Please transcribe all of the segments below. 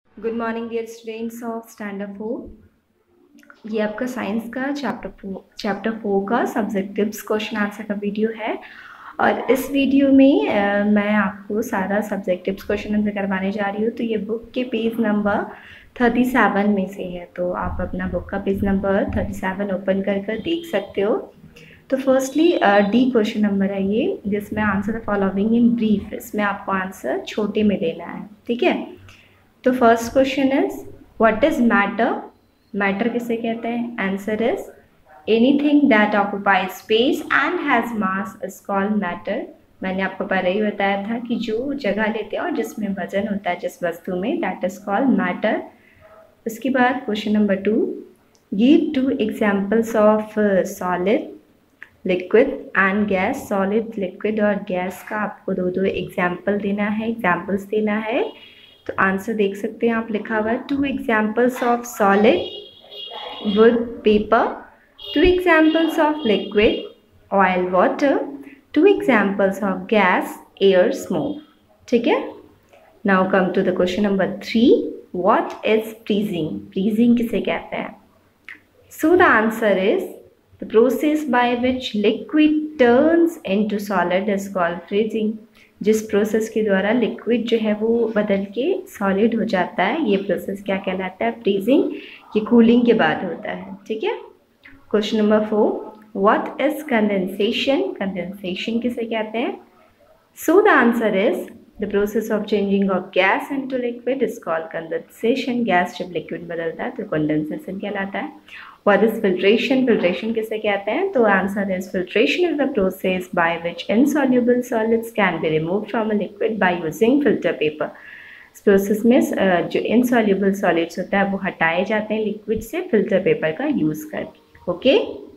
Good morning dear students of standard 4। ये आपका science का चैप्टर 4 का सब्जेक्टिव्स क्वेश्चन आंसर का वीडियो है। और इस वीडियो में मैं आपको सारा सब्जेक्टिव्स क्वेश्चन आंसर करवाने जा रही हूँ। तो ये बुक के पेज नंबर 37 में से है, तो आप अपना बुक का पेज नंबर 37 ओपन कर देख सकते हो। तो फर्स्टली डी क्वेश्चन नंबर है ये, जिसमें answer the following in brief. इसमें आपको आंसर छोटे में देना है, ठीक है। तो first question is what is matter. Matter किसे कहते हैं? Answer is anything that occupies space and has mass is called matter. मैंने आपको पहले ही बताया था कि जो जगह लेते हैं और जिसमें वजन होता है जिस वस्तु में, दैट इज कॉल्ड मैटर। उसके बाद question number 2, give 2 examples of solid, liquid and gas. Solid, liquid और गैस का आपको दो एग्जाम्पल देना है, एग्जाम्पल्स देना है। तो आंसर देख सकते हैं आप, लिखा हुआ है 2 examples of solid, wood, paper. 2 examples of liquid, oil, water. 2 examples of gas, air, smoke. ठीक है। Now come to the question number 3, what is freezing. Freezing किसे कहते हैं? So the answer is the process by which liquid turns into solid is called freezing. जिस process के द्वारा liquid जो है वो बदल के सॉलिड हो जाता है, ये प्रोसेस क्या कहलाता है? फ्रीजिंग। ये कूलिंग के बाद होता है, ठीक है। Question number 4, what is condensation. Condensation किसे कहते हैं? So the answer is the process of changing of gas into liquid is called condensation. Gas जब लिक्विड बदलता है तो कंडेंसेशन कहलाता है। What is filtration? Filtration किसे कहते हैं? तो answer is filtration is the process by which insoluble solids can be removed from a liquid by using filter paper. इस प्रोसेस में जो insoluble solids होता है वो हटाए जाते हैं लिक्विड से फिल्टर पेपर का यूज करके। Okay.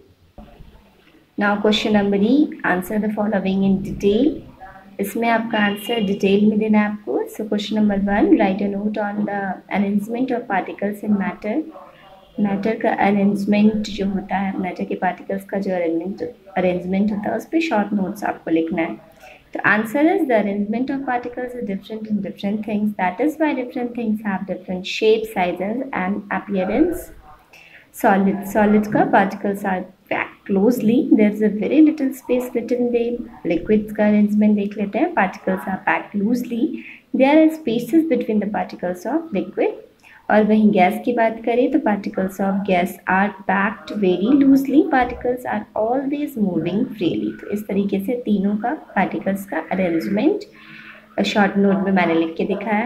Now question number E, answer the following in detail. इसमें आपका आंसर डिटेल में देना है आपको। So question number 1, write a note on the arrangement of particles in matter. Matter का अरेंजमेंट जो होता है, मैटर के पार्टिकल्स का जो अरेंजमेंट होता है उस पर शॉर्ट नोट्स आपको लिखना है। तो answer is the arrangement of particles is different in different things, that is why different things have different shape, sizes and appearance. Solid का particles are packed closely, there is a very little space between them. Liquid का arrangement देख लेते हैं, particles are packed loosely, there are spaces between the particles of liquid. और वहीं gas की बात करें तो particles of gas are packed very loosely, particles are always moving freely. तो इस तरीके से तीनों का पार्टिकल्स का अरेंजमेंट शॉर्ट नोट में मैंने लिख के दिखाया।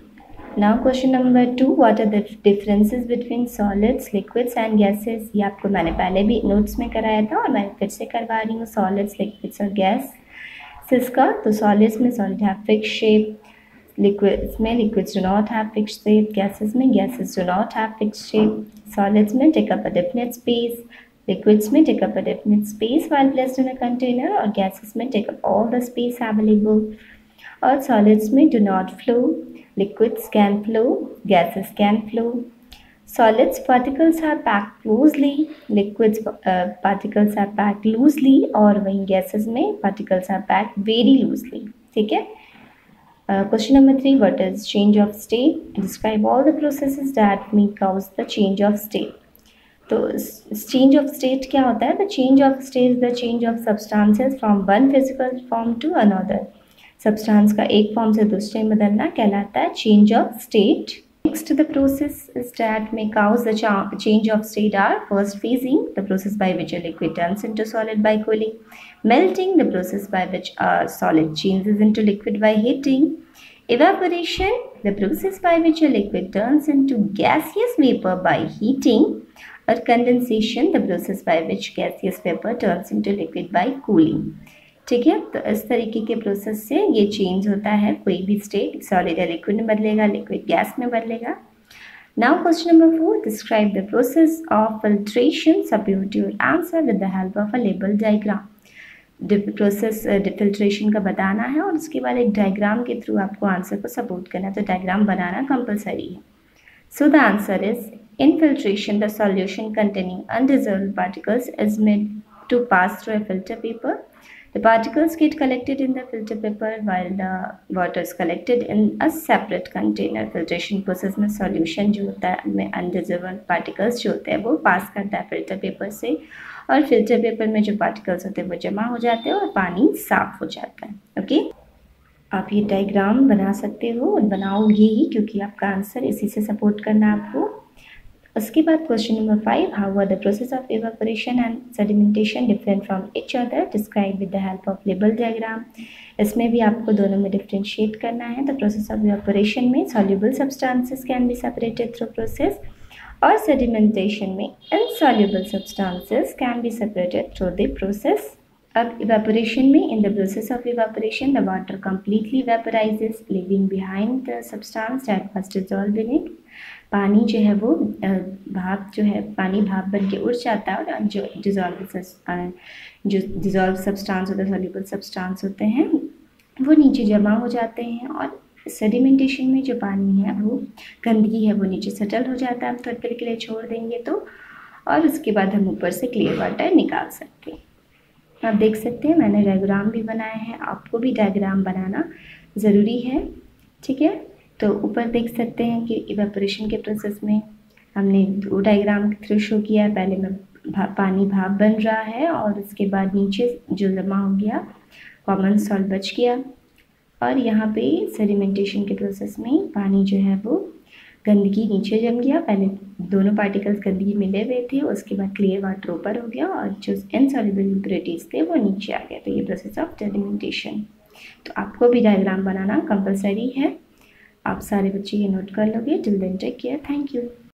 Now question number 2, what are the differences between solids, liquids and gases. ये आपको मैंने पहले भी नोट्स में कराया था और मैं फिर से करवा रही हूँ। सॉलिड्स, लिक्विड्स और गैसेस का, तो सॉलिड्स में solid have fixed shape, liquids में liquids do not have fixed shape, gases में gases do not have fixed shape, solids में take up a definite space, liquids में take up a definite space while placed in a container, और gases में take up all the space available, और solids में do not flow, liquids can flow, gases can flow. Solids particles are packed closely, liquids particles are packed loosely, और वहीं gases में particles are packed very loosely, ठीक है। Question number 3, what is change of state? Describe all the processes that may cause the change of state. तो change of state क्या होता है? The change of state is the change of substances from one physical form to another. Substance का एक form से दूसरे में बदलना कहलाता है change of state. Next, the processes that may cause the change of state are: first, freezing, the process by which a liquid turns into solid by cooling; melting, the process by which a solid changes into liquid by heating; evaporation, the process by which a liquid turns into gaseous vapor by heating; or condensation, the process by which gaseous vapor turns into liquid by cooling. ठीक है। तो इस तरीके के process से ये change होता है, कोई भी स्टेट सॉलिड या लिक्विड में बदलेगा, लिक्विड गैस में बदलेगा। Now question number 4, describe the process of filtration, substitute your answer with the help of a label diagram. Process filtration का बताना है और उसके बाद एक डायग्राम के थ्रू आपको आंसर को सपोर्ट करना है, तो डायग्राम बनाना कंपलसरी है। So the answer is in filtration the solution containing undissolved particles is made to pass through a filter paper. The particles get collected in the filter paper while the water is collected in a separate container. Filtration process में solution जो होता है में undissolved particles जो होते हैं वो पास करता है फिल्टर पेपर से, और फिल्टर पेपर में जो पार्टिकल्स होते हैं वो जमा हो जाते हैं और पानी साफ हो जाता है। ओके, आप ये डायग्राम बना सकते हो और बनाओगे ही क्योंकि आपका आंसर इसी से सपोर्ट करना आपको। उसके बाद question number 5, how are the process of evaporation and sedimentation different from each other, describe with the help of label diagram. इसमें भी आपको दोनों में डिफ्रेंशिएट करना है। द प्रोसेस ऑफ इवेपोरेशन में soluble substances can be separated through process, और sedimentation में insoluble substances can be separated through the process. अब इवेपोरेशन में, in the process of evaporation the water completely vaporises leaving behind the substance that was dissolved in it. पानी जो है वो भाप जो है, पानी भाप बन के उड़ जाता है और जो डिज़ोल्व सब्सटेंस होते हैं, सॉल्युबल सब्सटेंस होते हैं, वो नीचे जमा हो जाते हैं। और सेडिमेंटेशन में जो पानी है वो गंदगी है वो नीचे सेटल हो जाता है, हम थोड़ी देर के लिए छोड़ देंगे तो, और उसके बाद हम ऊपर से क्लियर वाटर निकाल सकते हैं। आप देख सकते हैं मैंने डायग्राम भी बनाए हैं, आपको भी डायग्राम बनाना ज़रूरी है, ठीक है। तो ऊपर देख सकते हैं कि इवेपोरेशन के प्रोसेस में हमने 2 डायग्राम के थ्रू शो किया है। पहले में पानी भाप बन रहा है और उसके बाद नीचे जो जमा हो गया कॉमन सॉल्ट बच गया, और यहाँ पे सेडिमेंटेशन के प्रोसेस में पानी जो है वो गंदगी नीचे जम गया। पहले दोनों पार्टिकल्स गंदगी मिले हुए थे, उसके बाद क्लियर वाटर ऊपर हो गया और जो इनसॉल्युबल इम्प्योरिटीज़ थे वो नीचे आ गए। तो ये प्रोसेस ऑफ सेडिमेंटेशन। तो आपको भी डायग्राम बनाना कंपलसरी है, आप सारे बच्चे ये नोट कर लोगे। Till then take care, thank you.